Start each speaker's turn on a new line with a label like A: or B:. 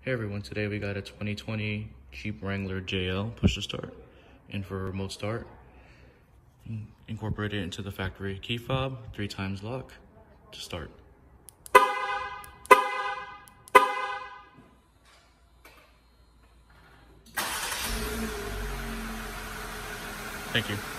A: Hey everyone, today we got a 2020 Jeep Wrangler JL push to start in for a remote start. Incorporate it into the factory key fob, 3 times lock to start. Thank you.